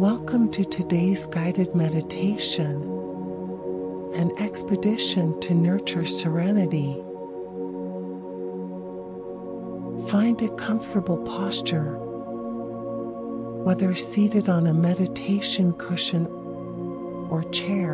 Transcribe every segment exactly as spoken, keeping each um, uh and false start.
Welcome to today's guided meditation, an expedition to nurture serenity. Find a comfortable posture, whether seated on a meditation cushion or chair,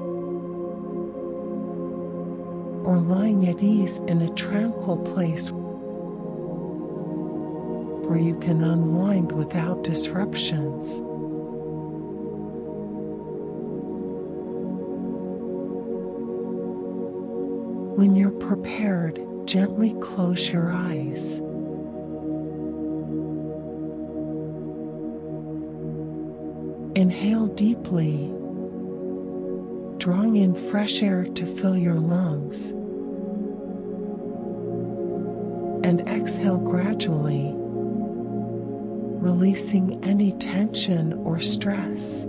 or lying at ease in a tranquil place where you can unwind without disruptions. When you're prepared, gently close your eyes. Inhale deeply, drawing in fresh air to fill your lungs. And exhale gradually, releasing any tension or stress.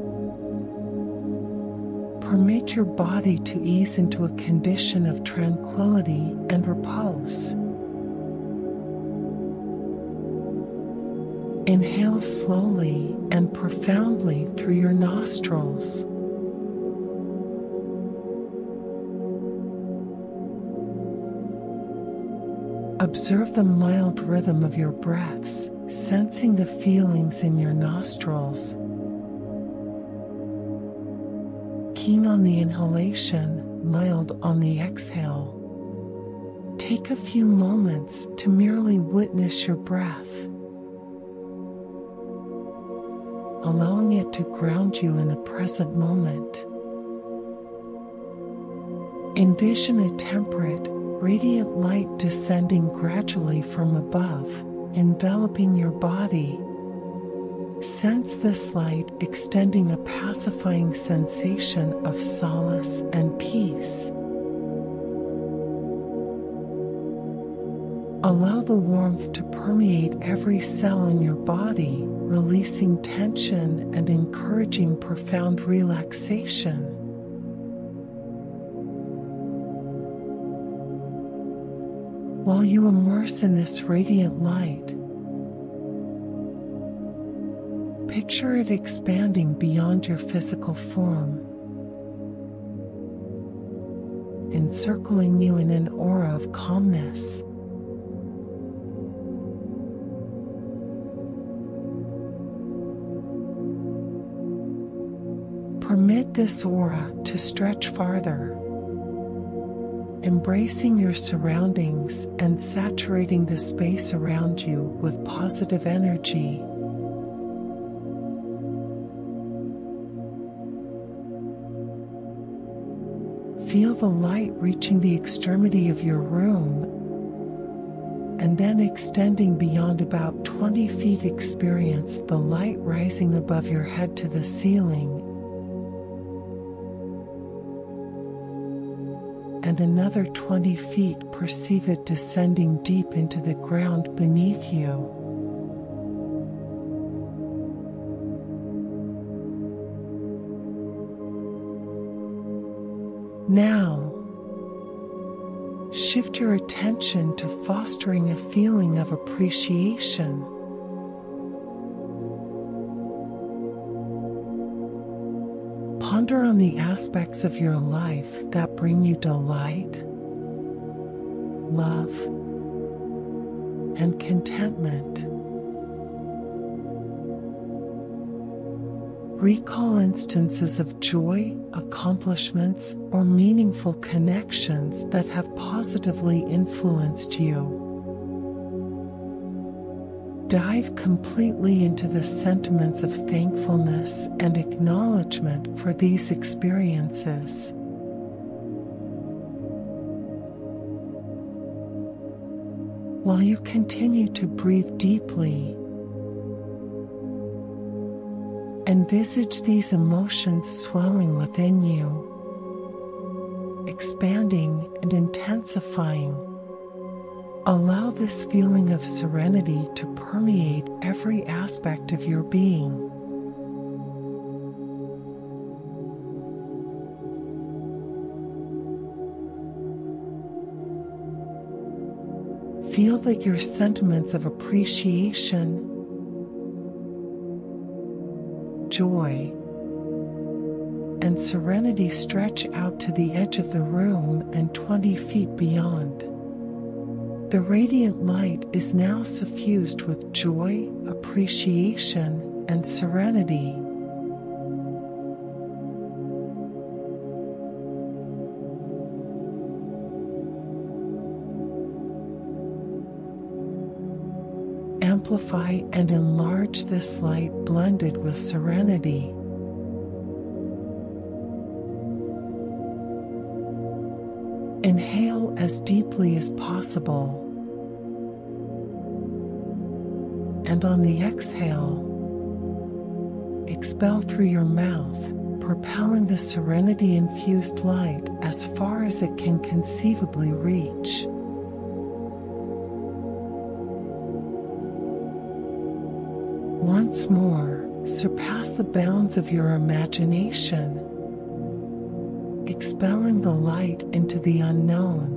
Permit your body to ease into a condition of tranquility and repose. Inhale slowly and profoundly through your nostrils. Observe the mild rhythm of your breaths, sensing the feelings in your nostrils. Keen on the inhalation, mild on the exhale. Take a few moments to merely witness your breath, allowing it to ground you in the present moment. Envision a temperate, radiant light descending gradually from above, enveloping your body. Sense this light extending a pacifying sensation of solace and peace. Allow the warmth to permeate every cell in your body, releasing tension and encouraging profound relaxation. While you immerse in this radiant light, picture it expanding beyond your physical form, encircling you in an aura of calmness. Permit this aura to stretch farther, embracing your surroundings and saturating the space around you with positive energy. Feel the light reaching the extremity of your room and then extending beyond about twenty feet. Experience the light rising above your head to the ceiling, and another twenty feet. Perceive it descending deep into the ground beneath you. Now, shift your attention to fostering a feeling of appreciation. Ponder on the aspects of your life that bring you delight, love, and contentment. Recall instances of joy, accomplishments, or meaningful connections that have positively influenced you. Dive completely into the sentiments of thankfulness and acknowledgement for these experiences. While you continue to breathe deeply, envisage these emotions swelling within you, expanding and intensifying. Allow this feeling of serenity to permeate every aspect of your being. Feel that your sentiments of appreciation, joy and serenity stretch out to the edge of the room and twenty feet beyond. The radiant light is now suffused with joy, appreciation, and serenity. Amplify and enlarge this light blended with serenity. Inhale as deeply as possible, and on the exhale, expel through your mouth, propelling the serenity-infused light as far as it can conceivably reach. Once more, surpass the bounds of your imagination, expelling the light into the unknown.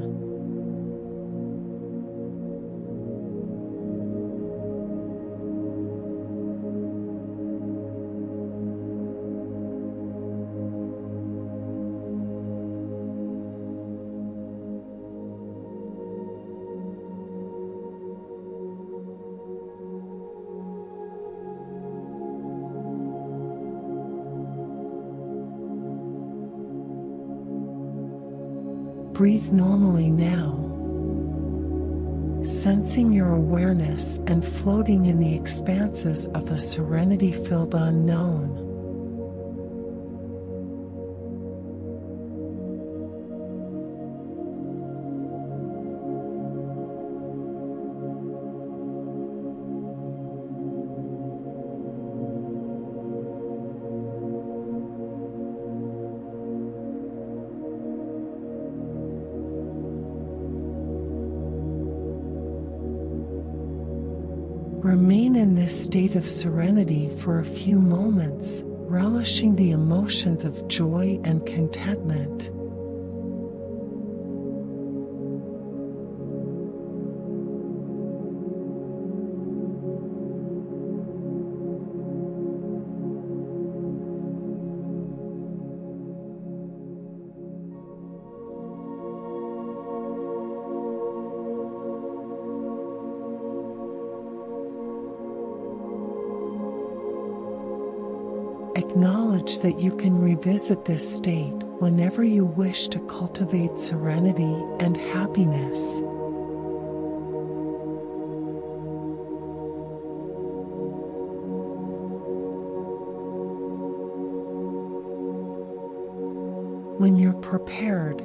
Breathe normally now, sensing your awareness and floating in the expanses of the serenity-filled unknown. Remain in this state of serenity for a few moments, relishing the emotions of joy and contentment. Acknowledge that you can revisit this state whenever you wish to cultivate serenity and happiness. When you're prepared,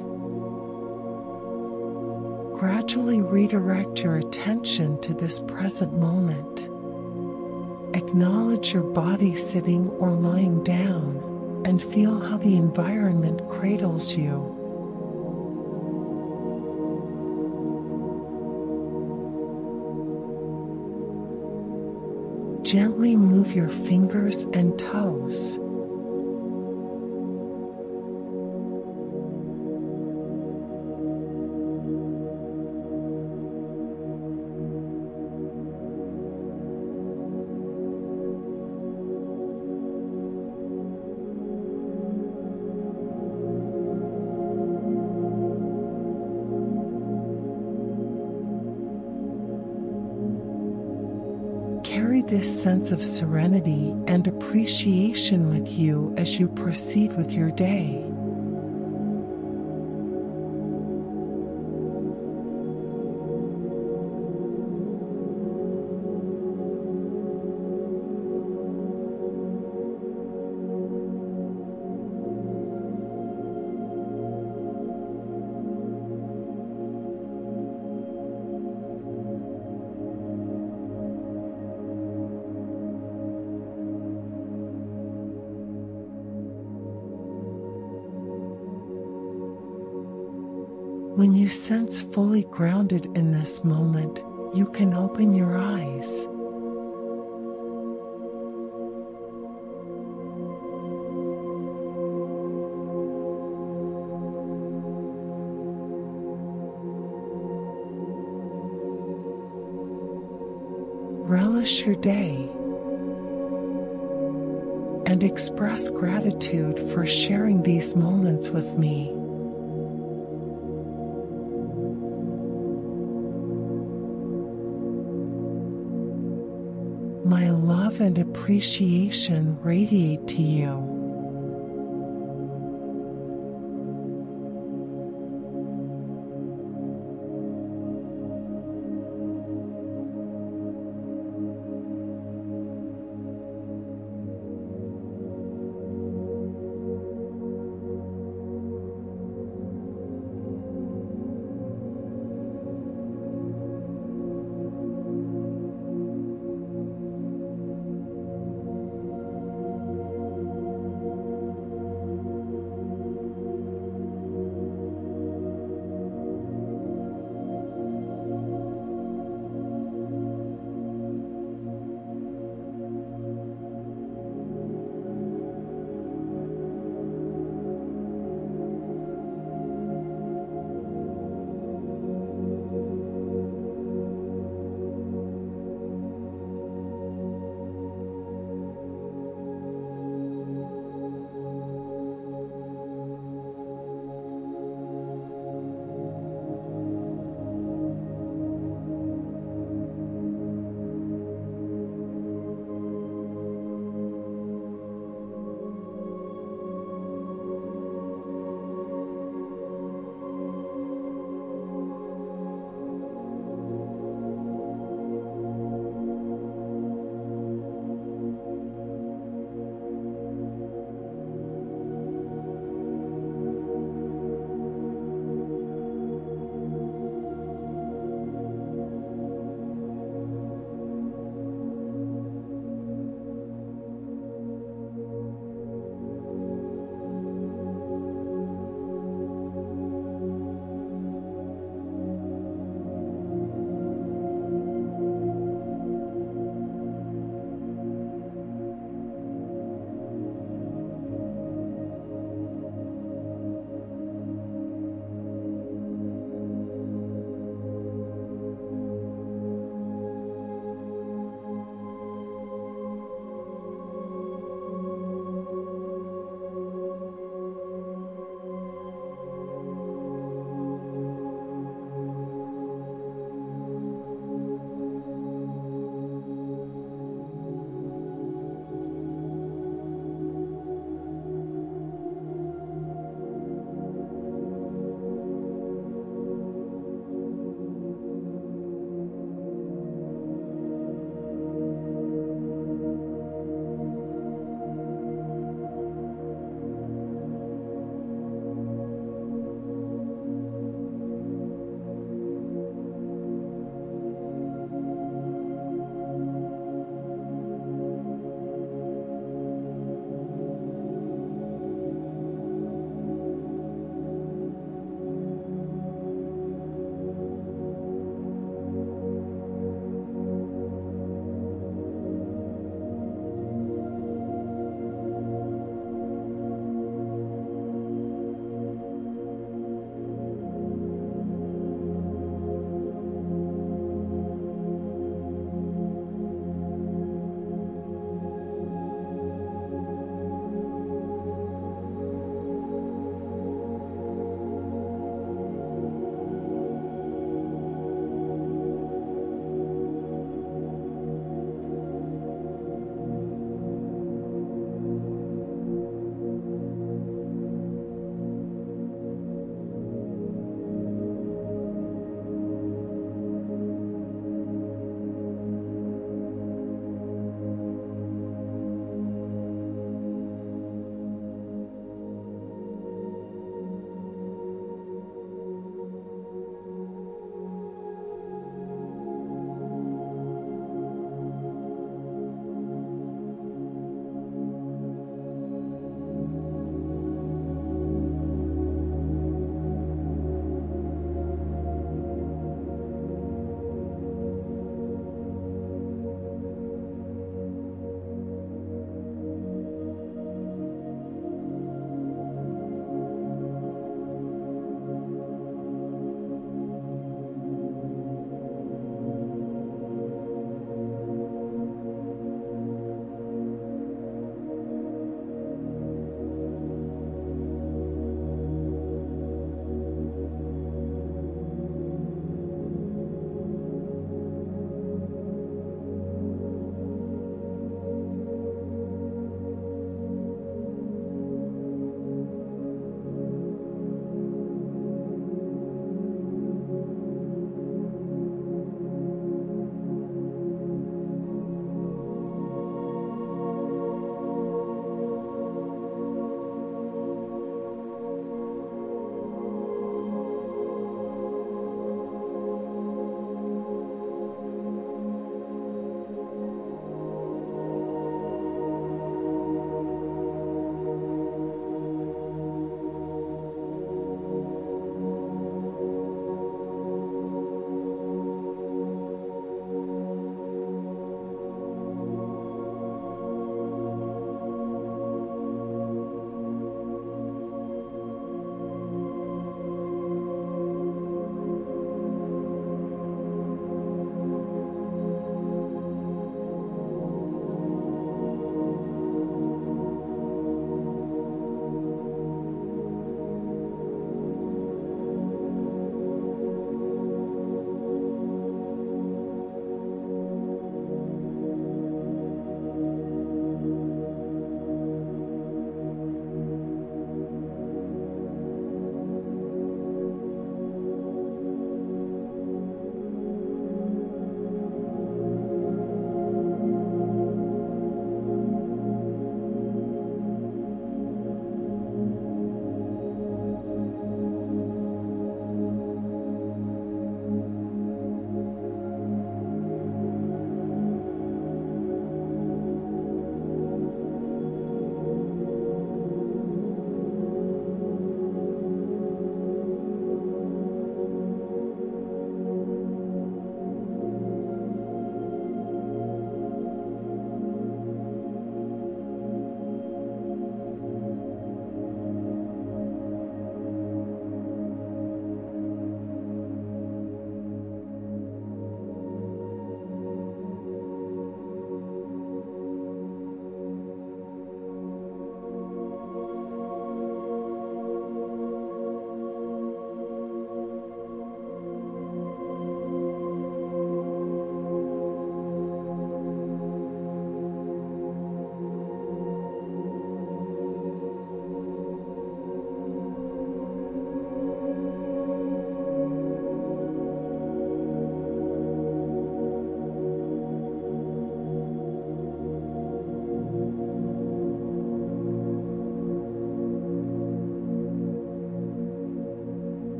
gradually redirect your attention to this present moment. Acknowledge your body sitting or lying down, and feel how the environment cradles you. Gently move your fingers and toes. Carry this sense of serenity and appreciation with you as you proceed with your day. When you sense fully grounded in this moment, you can open your eyes. Relish your day and express gratitude for sharing these moments with me. My love and appreciation radiate to you.